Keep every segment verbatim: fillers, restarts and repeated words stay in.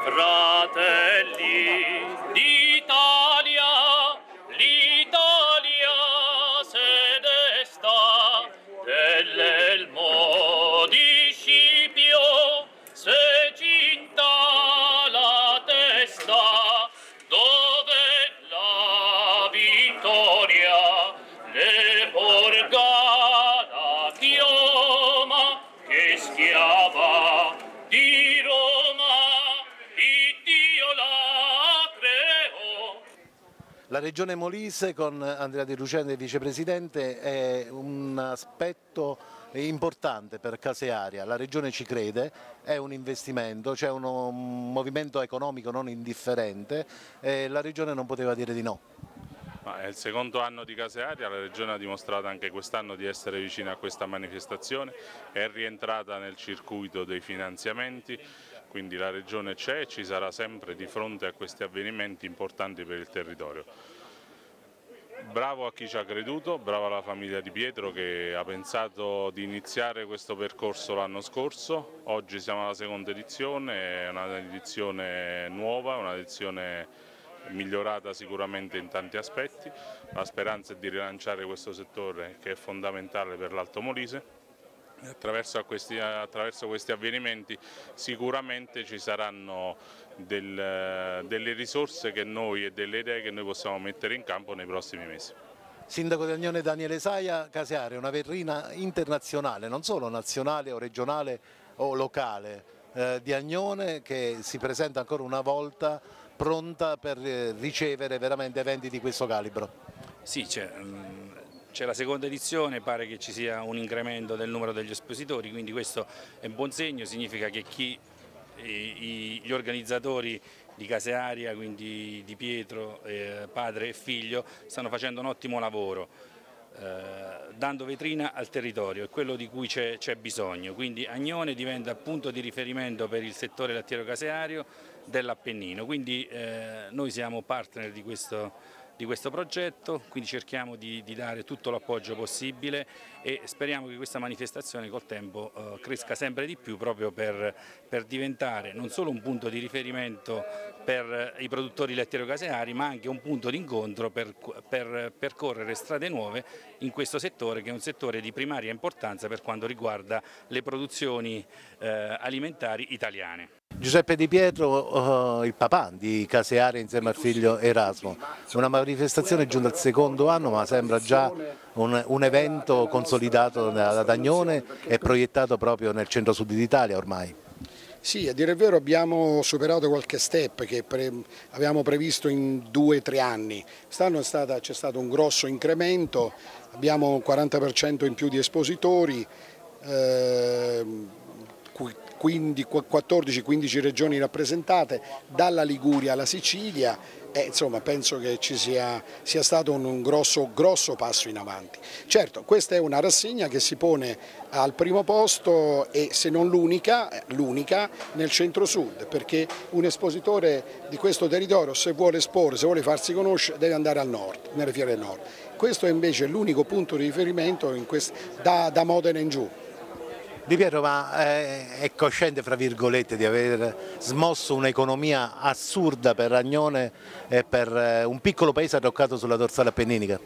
fratelli d'Italia, l'Italia se desta, dell'elmo di Scipio se cinta la testa, dove la vittoria le porga la chioma che schiava di Roma, Iddio la creò. La Regione Molise con Andrea Di Lucente vicepresidente è un aspetto importante per Casearia, la Regione ci crede, è un investimento, c'è un movimento economico non indifferente e la Regione non poteva dire di no. Ma è il secondo anno di Casearia, la Regione ha dimostrato anche quest'anno di essere vicina a questa manifestazione, è rientrata nel circuito dei finanziamenti, quindi la Regione c'è e ci sarà sempre di fronte a questi avvenimenti importanti per il territorio. Bravo a chi ci ha creduto, bravo alla famiglia Di Pietro che ha pensato di iniziare questo percorso l'anno scorso, oggi siamo alla seconda edizione, è un'edizione nuova, un'edizione migliorata sicuramente in tanti aspetti, la speranza è di rilanciare questo settore che è fondamentale per l'Alto Molise. Attraverso questi, attraverso questi avvenimenti sicuramente ci saranno del, delle risorse che noi e delle idee che noi possiamo mettere in campo nei prossimi mesi. Sindaco di Agnone Daniele Saia, Casearia è una vetrina internazionale, non solo nazionale o regionale o locale, eh, di Agnone che si presenta ancora una volta pronta per ricevere veramente eventi di questo calibro. Sì, c'è. C'è la seconda edizione, pare che ci sia un incremento del numero degli espositori, quindi questo è un buon segno, significa che chi, i, gli organizzatori di Casearia, quindi Di Pietro, eh, padre e figlio, stanno facendo un ottimo lavoro, eh, dando vetrina al territorio, è quello di cui c'è bisogno, quindi Agnone diventa punto di riferimento per il settore lattiero caseario dell'Appennino, quindi eh, noi siamo partner di questo di questo progetto, quindi cerchiamo di, di dare tutto l'appoggio possibile e speriamo che questa manifestazione col tempo eh, cresca sempre di più proprio per, per diventare non solo un punto di riferimento per i produttori lattiero-caseari ma anche un punto di incontro per, per percorrere strade nuove in questo settore che è un settore di primaria importanza per quanto riguarda le produzioni eh, alimentari italiane. Giuseppe Di Pietro, uh, il papà di Casearia insieme al figlio Erasmo, una manifestazione giunta al secondo anno ma sembra già un, un evento consolidato ad Agnone e proiettato proprio nel centro-sud d'Italia ormai. Sì, a dire il vero abbiamo superato qualche step che pre avevamo previsto in due o tre anni, quest'anno c'è stato un grosso incremento, abbiamo un quaranta per cento in più di espositori, eh, quindi quattordici quindici regioni rappresentate, dalla Liguria alla Sicilia e insomma penso che ci sia, sia stato un, un grosso, grosso passo in avanti. Certo, questa è una rassegna che si pone al primo posto e se non l'unica, l'unica nel centro-sud, perché un espositore di questo territorio se vuole esporre, se vuole farsi conoscere deve andare al nord, nelle fiere del nord. Questo è invece l'unico punto di riferimento in quest, da, da Modena in giù. Di Pietro, ma è cosciente fra virgolette di aver smosso un'economia assurda per Agnone e per un piccolo paese arroccato sulla dorsale appenninica?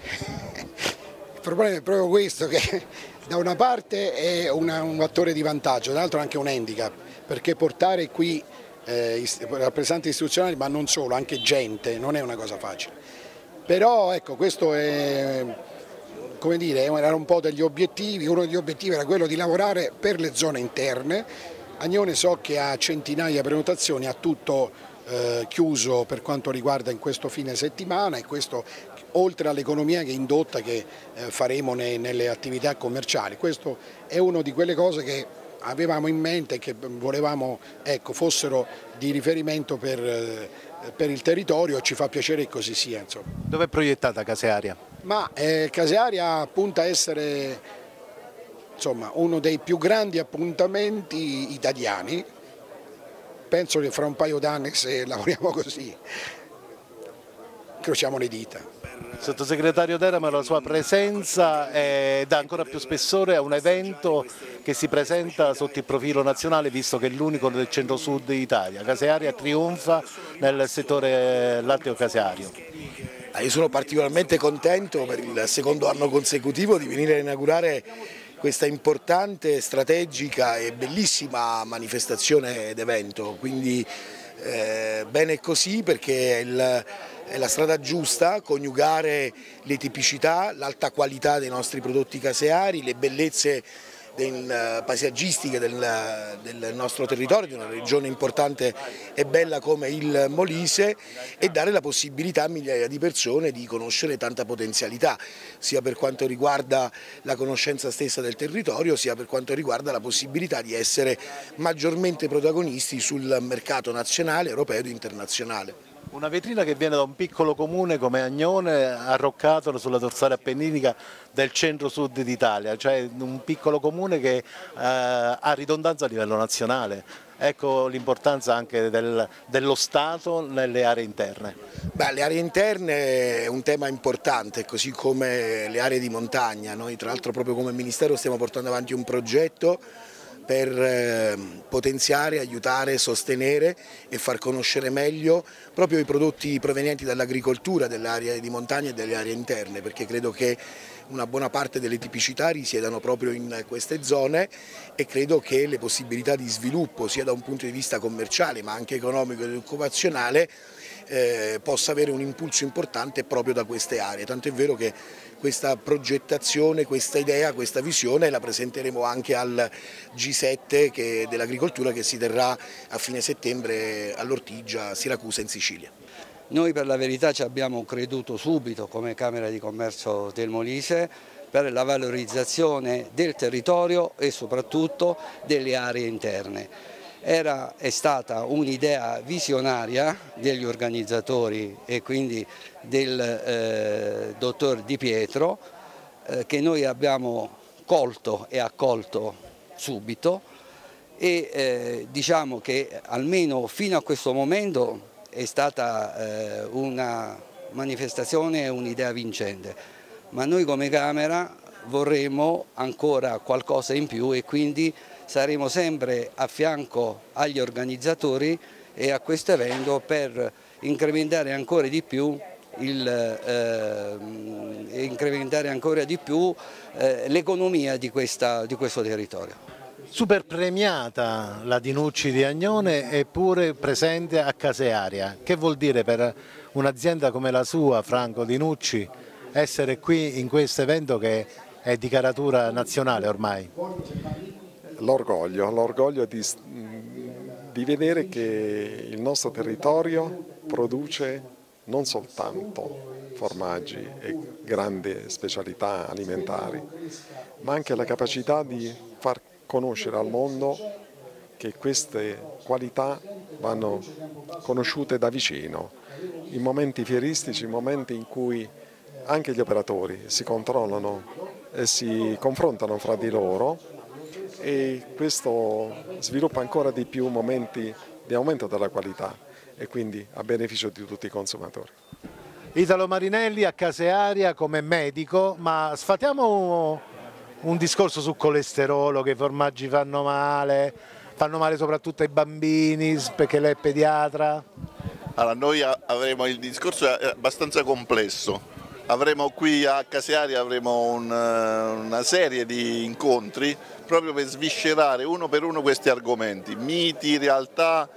Il problema è proprio questo, che da una parte è una, un fattore di vantaggio, dall'altro anche un handicap, perché portare qui eh, rappresentanti istituzionali, ma non solo, anche gente, non è una cosa facile. Però ecco, questo è... come dire, era un po' degli obiettivi, uno degli obiettivi era quello di lavorare per le zone interne. Agnone so che ha centinaia di prenotazioni, ha tutto eh, chiuso per quanto riguarda in questo fine settimana e questo oltre all'economia che indotta che eh, faremo ne, nelle attività commerciali. Questo è una di quelle cose che avevamo in mente e che volevamo ecco, fossero di riferimento per, eh, per il territorio e ci fa piacere che così sia. Dove è proiettata Casearia? Ma eh, Casearia punta a essere insomma, uno dei più grandi appuntamenti italiani, penso che fra un paio d'anni se lavoriamo così, incrociamo le dita. Sottosegretario Teramo, la sua presenza è, dà ancora più spessore a un evento che si presenta sotto il profilo nazionale, visto che è l'unico del centro-sud d'Italia. Casearia trionfa nel settore latteo-caseario. Io sono particolarmente contento per il secondo anno consecutivo di venire a inaugurare questa importante, strategica e bellissima manifestazione ed evento, quindi eh, bene così, perché è, il, è la strada giusta, coniugare le tipicità, l'alta qualità dei nostri prodotti caseari, le bellezze del, paesaggistiche del, del nostro territorio, di una regione importante e bella come il Molise, e dare la possibilità a migliaia di persone di conoscere tanta potenzialità, sia per quanto riguarda la conoscenza stessa del territorio, sia per quanto riguarda la possibilità di essere maggiormente protagonisti sul mercato nazionale, europeo ed internazionale. Una vetrina che viene da un piccolo comune come Agnone, arroccato sulla dorsale appenninica del centro-sud d'Italia, cioè un piccolo comune che eh, ha ridondanza a livello nazionale. Ecco l'importanza anche del, dello Stato nelle aree interne. Beh, le aree interne è un tema importante, così come le aree di montagna. Noi tra l'altro proprio come Ministero stiamo portando avanti un progetto per eh, potenziare, aiutare, sostenere e far conoscere meglio proprio i prodotti provenienti dall'agricoltura delle aree di montagna e delle aree interne, perché credo che una buona parte delle tipicità risiedano proprio in queste zone, e credo che le possibilità di sviluppo sia da un punto di vista commerciale ma anche economico ed occupazionale eh, possa avere un impulso importante proprio da queste aree, tanto è vero che questa progettazione, questa idea, questa visione la presenteremo anche al G sette dell'agricoltura che si terrà a fine settembre all'Ortigia, Siracusa in Sicilia. Noi per la verità ci abbiamo creduto subito come Camera di Commercio del Molise per la valorizzazione del territorio e soprattutto delle aree interne. Era, è stata un'idea visionaria degli organizzatori e quindi del eh, dottor Di Pietro eh, che noi abbiamo colto e accolto subito, e eh, diciamo che almeno fino a questo momento è stata eh, una manifestazione e un'idea vincente, ma noi come Camera vorremmo ancora qualcosa in più e quindi saremo sempre a fianco agli organizzatori e a questo evento per incrementare ancora di più il, eh, incrementare ancora di più eh, l'economia di, questa, di questo territorio. Super premiata la Dinucci di Agnone, eppure presente a Casearia. Che vuol dire per un'azienda come la sua, Franco Dinucci, essere qui in questo evento che è di caratura nazionale ormai? L'orgoglio, l'orgoglio di, di vedere che il nostro territorio produce non soltanto formaggi e grandi specialità alimentari, ma anche la capacità di far conoscere al mondo che queste qualità vanno conosciute da vicino, in momenti fieristici, in momenti in cui anche gli operatori si controllano e si confrontano fra di loro, e questo sviluppa ancora di più momenti di aumento della qualità e quindi a beneficio di tutti i consumatori. Italo Marinelli a Casearia come medico, ma sfatiamo un discorso su colesterolo, che i formaggi fanno male, fanno male soprattutto ai bambini, perché lei è pediatra. Allora, noi avremo il discorso è abbastanza complesso. Avremo qui a Casearia avremo un, una serie di incontri proprio per sviscerare uno per uno questi argomenti, miti, realtà,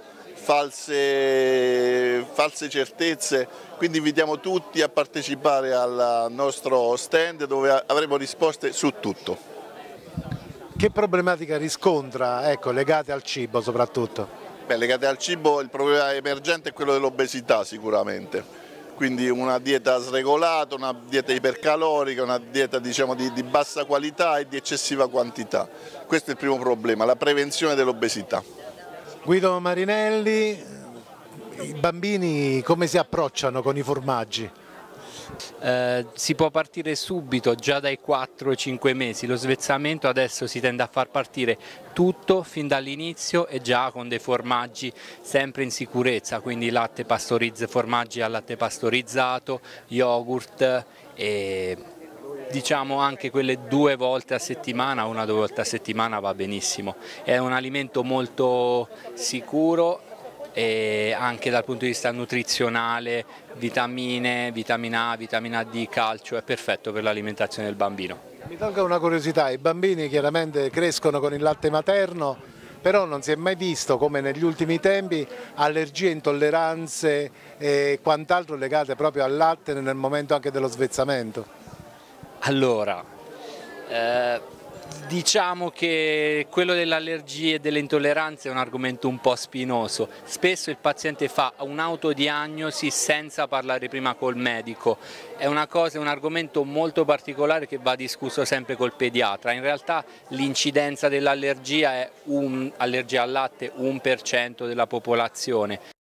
false, false certezze, quindi invitiamo tutti a partecipare al nostro stand dove avremo risposte su tutto. Che problematica riscontra, ecco, legate al cibo soprattutto? Beh, legate al cibo il problema emergente è quello dell'obesità sicuramente. Quindi una dieta sregolata, una dieta ipercalorica, una dieta diciamo, di, di bassa qualità e di eccessiva quantità. Questo è il primo problema, la prevenzione dell'obesità. Guido Marinelli, i bambini come si approcciano con i formaggi? Eh, si può partire subito, già dai quattro cinque mesi, lo svezzamento adesso si tende a far partire tutto fin dall'inizio e già con dei formaggi sempre in sicurezza, quindi latte pastorizzato, formaggi al latte pastorizzato, yogurt e diciamo anche quelle due volte a settimana, una o due volte a settimana va benissimo. È un alimento molto sicuro e anche dal punto di vista nutrizionale, vitamine, vitamina A, vitamina D, calcio, è perfetto per l'alimentazione del bambino. Mi tolga una curiosità, i bambini chiaramente crescono con il latte materno, però non si è mai visto, come negli ultimi tempi, allergie, intolleranze e quant'altro legate proprio al latte nel momento anche dello svezzamento. Allora, eh, diciamo che quello delle allergie e delle intolleranze è un argomento un po' spinoso. Spesso il paziente fa un'autodiagnosi senza parlare prima col medico. È una cosa, è un argomento molto particolare che va discusso sempre col pediatra. In realtà l'incidenza dell'allergia è un, allergia al latte uno per cento della popolazione.